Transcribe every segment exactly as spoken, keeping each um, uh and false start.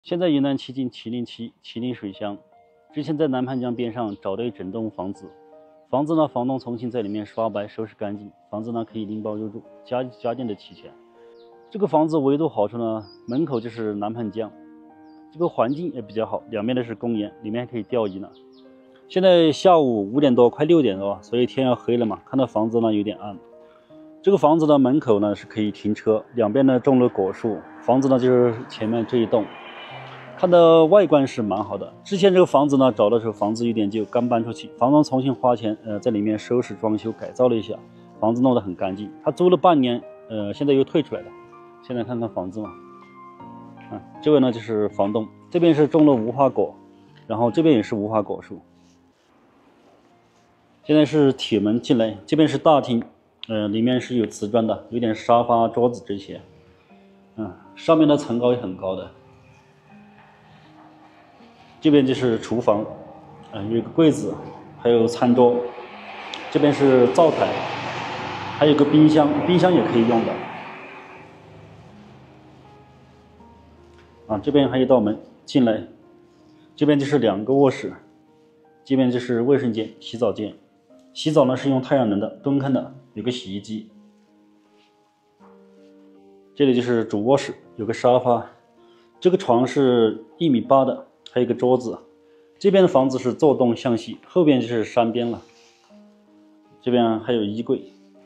现在云南旗津麒麟七麒麟水乡，之前在南盘江边上找到一整栋房子，房子呢房东重新在里面刷白收拾干净，房子呢可以拎包入住，家家电的齐全。这个房子唯独好处呢，门口就是南盘江，这个环境也比较好，两边都是公园，里面还可以钓鱼呢。现在下午五点多，快六点了，所以天要黑了嘛，看到房子呢有点暗。这个房子的门口呢是可以停车，两边呢种了果树，房子呢就是前面这一栋。看的外观是蛮好的。之前这个房子呢，找的时候房子有点旧，刚搬出去，房东重新花钱，呃，在里面收拾装修改造了一下，房子弄得很干净。他租了半年，呃，现在又退出来了。现在看看房子嘛，啊，这位呢就是房东，这边是种了无花果，然后这边也是无花果树。现在是铁门进来，这边是大厅，呃，里面是有瓷砖的，有点沙发、桌子这些，嗯，上面的层高也很高的。这边就是厨房，啊、呃，有一个柜子，还有餐桌。这边是灶台，还有个冰箱，冰箱也可以用的。啊，这边还有一道门进来，这边就是两个卧室，这边就是卫生间、洗澡间。洗澡呢是用太阳能的，蹲坑的，有个洗衣机。这里就是主卧室，有个沙发，这个床是一米八的。还有一个桌子，这边的房子是坐东向西，后边就是山边了。这边还有衣柜，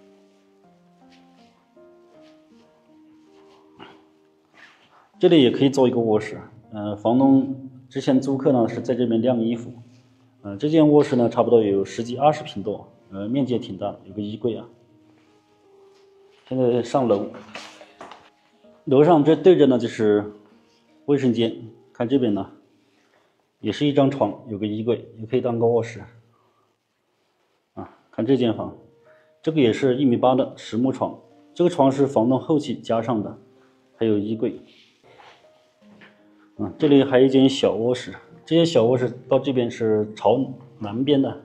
这里也可以做一个卧室。呃，房东之前租客呢是在这边晾衣服。呃，这间卧室呢差不多有十几二十平多，呃，面积也挺大，有个衣柜啊。现在上楼，楼上这对着呢就是卫生间，看这边呢。也是一张床，有个衣柜，也可以当个卧室。啊，看这间房，这个也是一米八的实木床，这个床是房东后期加上的，还有衣柜。啊，这里还有一间小卧室，这间小卧室到这边是朝南边的。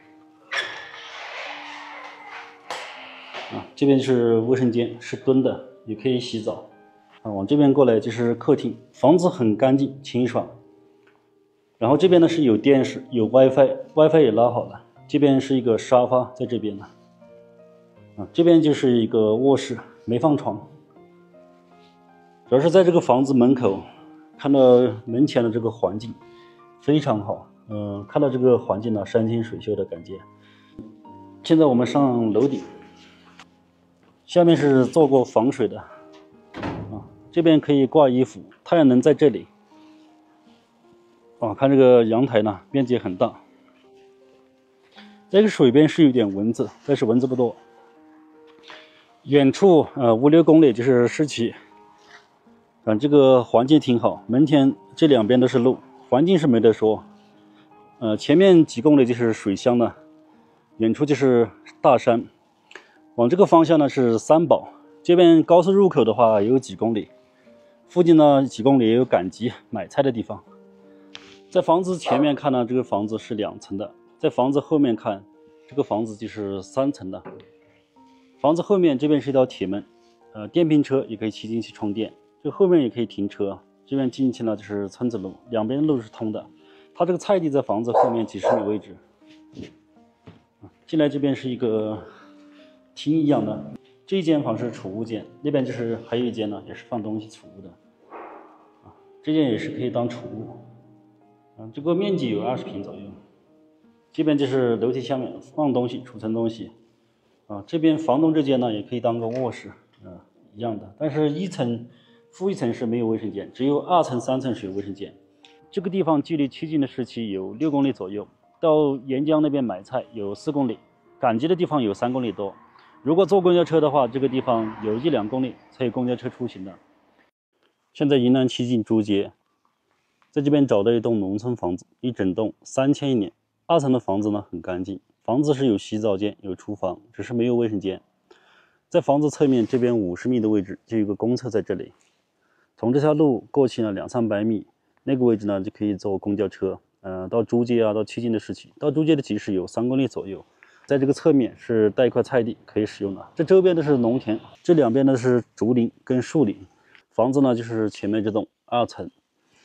啊，这边是卫生间，是蹲的，也可以洗澡。啊，往这边过来就是客厅，房子很干净清爽。然后这边呢是有电视，有 WiFi，WiFi 也拉好了。这边是一个沙发，在这边呢，啊，这边就是一个卧室，没放床。主要是在这个房子门口，看到门前的这个环境非常好，嗯、呃，看到这个环境呢，山清水秀的感觉。现在我们上楼顶，下面是做过防水的，啊，这边可以挂衣服，太阳能在这里。啊，看这个阳台呢，面积很大。这个水边是有点蚊子，但是蚊子不多。远处呃五六公里就是市区，啊，这个环境挺好。门前这两边都是路，环境是没得说。呃，前面几公里就是水乡了，远处就是大山。往这个方向呢是三宝，这边高速入口的话也有几公里，附近呢几公里也有赶集买菜的地方。在房子前面看呢，这个房子是两层的；在房子后面看，这个房子就是三层的。房子后面这边是一条铁门，呃，电瓶车也可以骑进去充电。这个后面也可以停车。这边进去呢就是村子路，两边路是通的。它这个菜地在房子后面几十米位置。进来这边是一个厅一样的，这一间房是储物间，那边就是还有一间呢，也是放东西储物的。啊，这间也是可以当储物。嗯，这个面积有二十平左右。这边就是楼梯下面放东西、储存东西。啊，这边房东这间呢也可以当个卧室，啊，一样的。但是一层、负一层是没有卫生间，只有二层、三层是有卫生间。这个地方距离曲靖的市区有六公里左右，到沿江那边买菜有四公里，赶集的地方有三公里多。如果坐公交车的话，这个地方有一两公里才有公交车出行的。现在云南曲靖竹节。在这边找到一栋农村房子，一整栋三千一年，二层的房子呢很干净，房子是有洗澡间、有厨房，只是没有卫生间。在房子侧面这边五十米的位置就有个公厕在这里，从这条路过去呢两三百米，那个位置呢就可以坐公交车，呃，到竹节啊，到曲靖的市区，到竹节的集市有三公里左右。在这个侧面是带一块菜地可以使用的，这周边都是农田，这两边呢是竹林跟树林。房子呢就是前面这栋二层。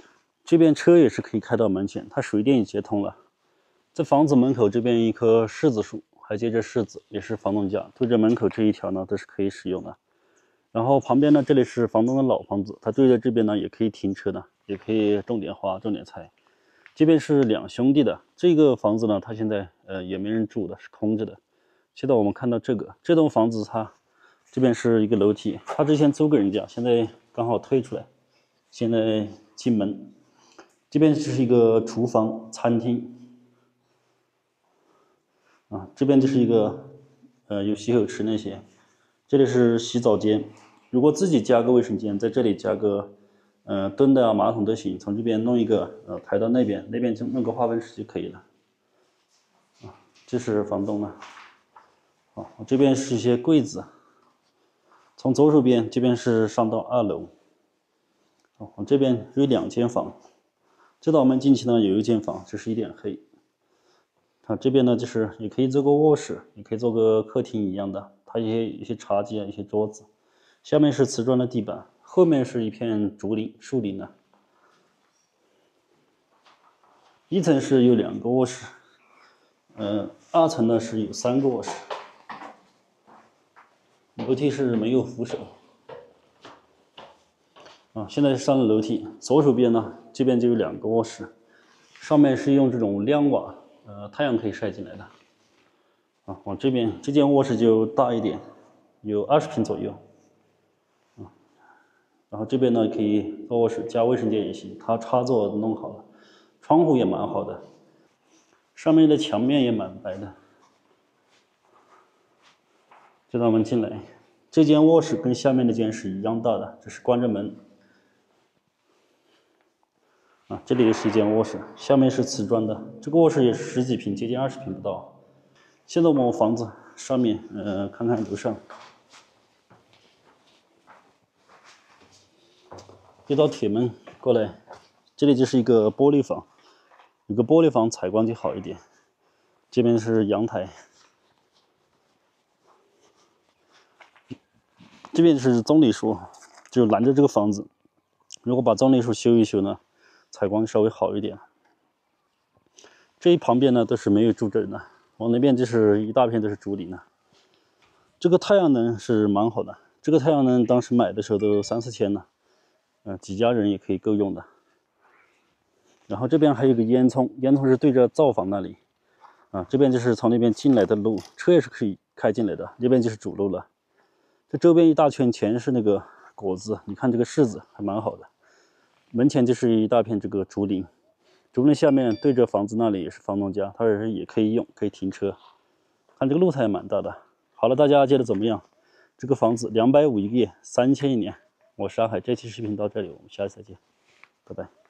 这边车也是可以开到门前，它水电也接通了。在房子门口这边一棵柿子树，还结着柿子，也是房东家。对着门口这一条呢，都是可以使用的。然后旁边呢，这里是房东的老房子，他对着这边呢也可以停车的，也可以种点花、种点菜。这边是两兄弟的，这个房子呢，它现在呃也没人住的，是空着的。现在我们看到这个这栋房子，它这边是一个楼梯，他之前租给人家，现在刚好退出来，现在进门。这边就是一个厨房、餐厅。啊，这边就是一个，呃，有洗手池那些，这里是洗澡间。如果自己加个卫生间，在这里加个，呃，蹲的啊、马桶都行。从这边弄一个，呃，抬到那边，那边就弄个化粪池就可以了。啊，这是房东了。好，这边是一些柜子。从左手边，这边是上到二楼。好，我这边有两间房。这道门进去呢，有一间房，只是一点黑。它这边呢，就是也可以做个卧室，也可以做个客厅一样的。它一些一些茶几啊，一些桌子。下面是瓷砖的地板，后面是一片竹林、树林的。一层是有两个卧室，呃，二层呢是有三个卧室。楼梯是没有扶手。啊，现在上了楼梯，左手边呢，这边就有两个卧室，上面是用这种亮瓦。呃，太阳可以晒进来的。啊，往这边这间卧室就大一点，有二十平左右。啊，然后这边呢可以做卧室加卫生间也行，它插座弄好了，窗户也蛮好的，上面的墙面也蛮白的。就让我们进来，这间卧室跟下面那间是一样大的，只是关着门。啊，这里是一间卧室，下面是瓷砖的，这个卧室也是十几平，接近二十平不到。现在我们房子上面，呃，看看楼上，这道铁门过来，这里就是一个玻璃房，有个玻璃房采光就好一点。这边是阳台，这边是棕榈树，就拦着这个房子。如果把棕榈树修一修呢？采光稍微好一点。这一旁边呢都是没有住着人的，往那边就是一大片都是竹林了。这个太阳能是蛮好的，这个太阳能当时买的时候都三四千呢，呃，几家人也可以够用的。然后这边还有个烟囱，烟囱是对着灶房那里，啊，这边就是从那边进来的路，车也是可以开进来的，这边就是主路了。这周边一大圈全是那个果子，你看这个柿子还蛮好的。门前就是一大片这个竹林，竹林下面对着房子那里也是房东家，他也是也可以用，可以停车。看这个露台也蛮大的。好了，大家觉得怎么样？这个房子两百五一个月，三千一年。我是阿海，这期视频到这里，我们下次再见，拜拜。